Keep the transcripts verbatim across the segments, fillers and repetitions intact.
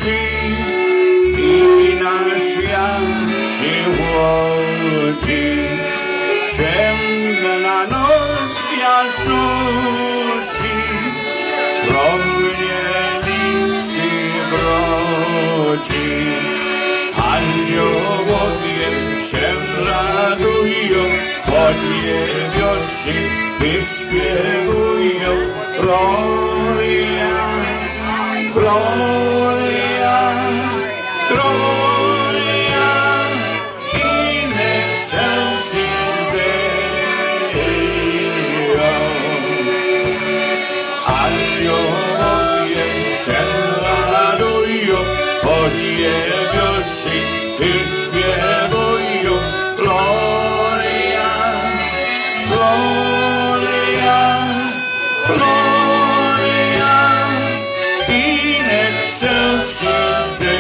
i nasia și ochii, ce na nos jasności, promieniści brodzi. Aniołowie się radują, podniebiosi wyśpiewują. Gloria, Gloria, Gloria, in excelsis Deo. Aniołowie się radują, podniebiosi wyśpiewują. Gloria, Gloria, Gloria, in excelsis Deo.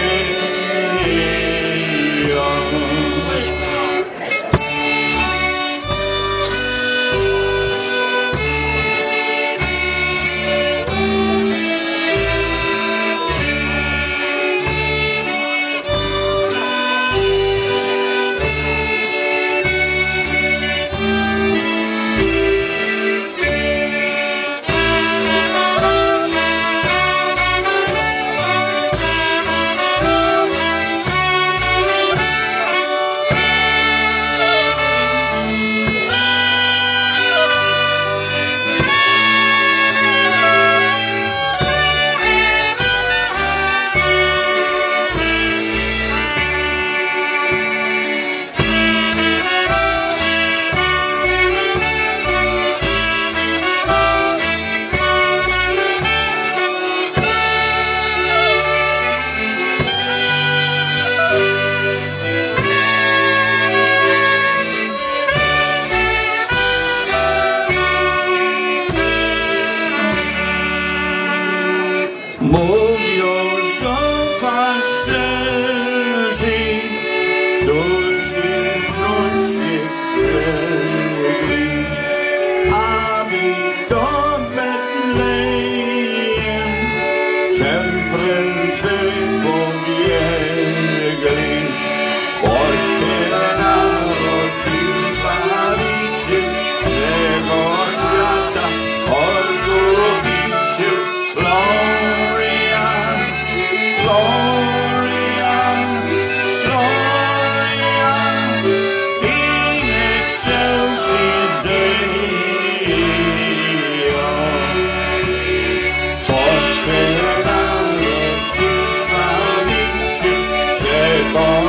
Mówią są pasterze, którzy wrócili biegli, aby do Betlejem czym prędzej pobiegli. Bo się narodził Zbawiciel tego świata, Odkupiciel. Gloria, Gloria, Gloria, in excelsis Deo. Bo się narodził Zbawiciel tego